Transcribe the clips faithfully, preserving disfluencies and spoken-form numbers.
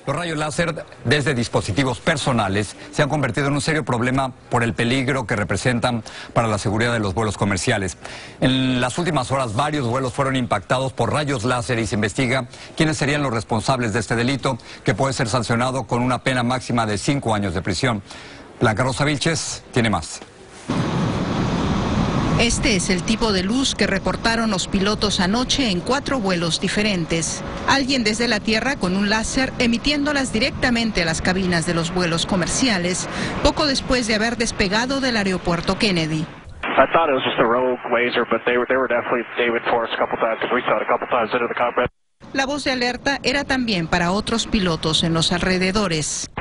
Los rayos láser desde dispositivos personales se han convertido en un serio problema por el peligro que representan para la seguridad de los vuelos comerciales. En las últimas horas varios vuelos fueron impactados por rayos láser y se investiga quiénes serían los responsables de este delito, que puede ser sancionado con una pena máxima de cinco años de prisión. Blanca Rosa Vilches tiene más. Este es el tipo de luz que reportaron los pilotos anoche en cuatro vuelos diferentes. Alguien desde la tierra con un láser emitiéndolas directamente a las cabinas de los vuelos comerciales, poco después de haber despegado del aeropuerto Kennedy. La voz de alerta era también para otros pilotos en los alrededores.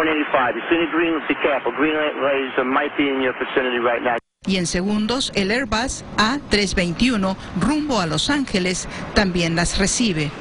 Y en segundos, el Airbus A trescientos veintiuno, rumbo a Los Ángeles, también las recibe.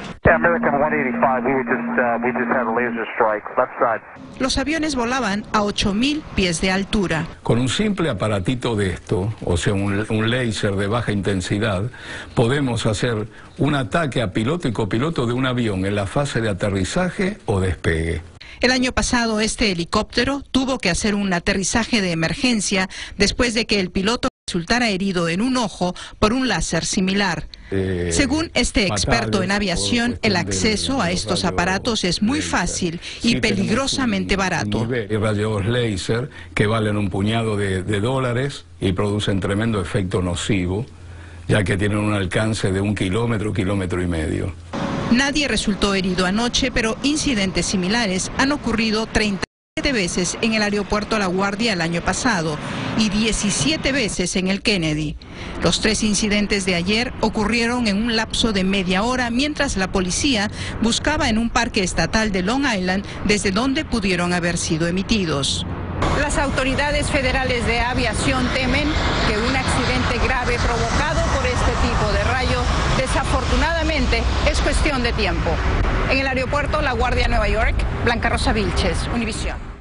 Los aviones volaban a ocho mil pies de altura. Con un simple aparatito de esto, o sea, un, un láser de baja intensidad, podemos hacer un ataque a piloto y copiloto de un avión en la fase de aterrizaje o despegue. El año pasado este helicóptero tuvo que hacer un aterrizaje de emergencia después de que el piloto resultara herido en un ojo por un láser similar. Eh, Según este experto en aviación, el acceso a estos aparatos es muy fácil y peligrosamente barato. Hay rayos láser que valen un puñado de, de dólares y producen tremendo efecto nocivo, ya que tienen un alcance de un kilómetro, kilómetro y medio. Nadie resultó herido anoche, pero incidentes similares han ocurrido treinta y siete veces en el aeropuerto La Guardia el año pasado y diecisiete veces en el Kennedy. Los tres incidentes de ayer ocurrieron en un lapso de media hora mientras la policía buscaba en un parque estatal de Long Island desde donde pudieron haber sido emitidos. Las autoridades federales de aviación temen que un accidente grave provocado por este tipo de rayo desafortunadamente es cuestión de tiempo. En el aeropuerto La Guardia, Nueva York, Blanca Rosa Vilches, Univisión.